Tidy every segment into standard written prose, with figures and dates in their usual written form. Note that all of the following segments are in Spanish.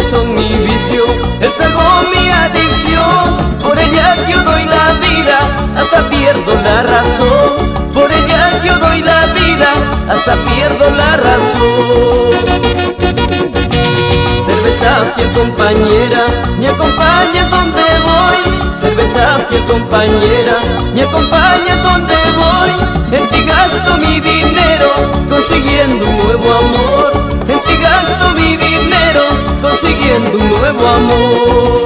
son mi vicio, el trago mi adicción. Por ellas yo doy la vida, hasta pierdo la razón. Por ellas yo doy la vida, hasta pierdo la razón. Cerveza fiel compañera, me acompañas donde voy. Cerveza fiel compañera, me acompañas donde voy. En ti gasto mi dinero, consiguiendo un nuevo amor. En ti gasto mi dinero, consiguiendo un nuevo amor.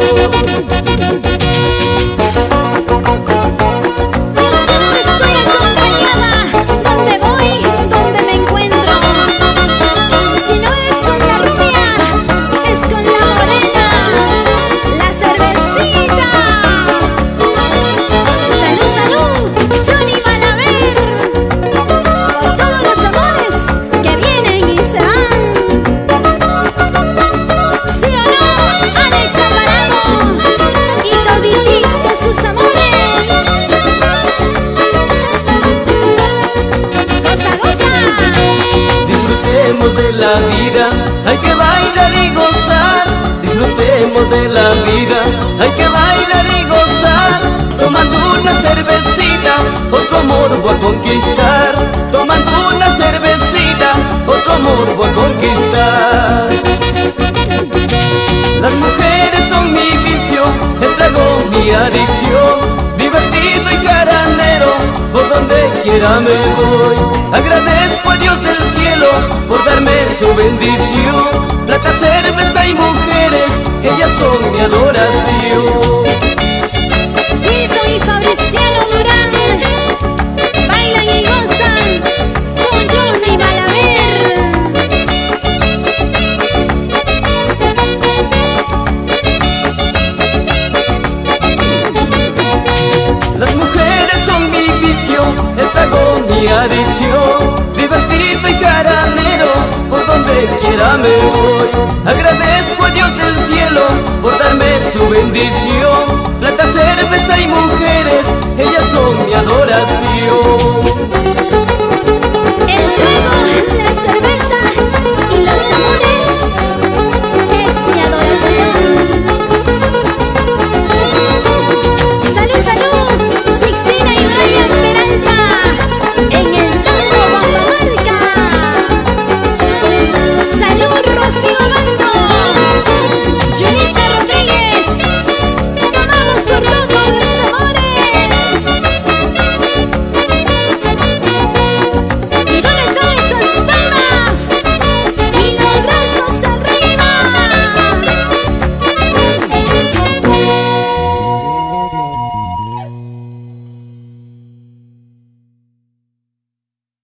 De la vida, hay que bailar y gozar. Disfrutemos de la vida, hay que bailar y gozar. Tomando una cervecita, otro amor voy a conquistar. Tomando una cervecita, otro amor voy a conquistar. Las mujeres son mi vicio, el trago mi adicción. Divertido y jaranero, por donde quiera me voy. Agradezco a Dios del cielo por darme su bendición. Plata, cerveza y mujeres, ellas son mi adoración. Wilson y Fabriciano Durán bailan y gozan con Johnny Balaver. Las mujeres son mi vicio, el trago mi adicción. Divertido y jaranero, por donde quiera me voy. Agradezco a Dios del cielo por darme su bendición. Plata, cerveza y mujer.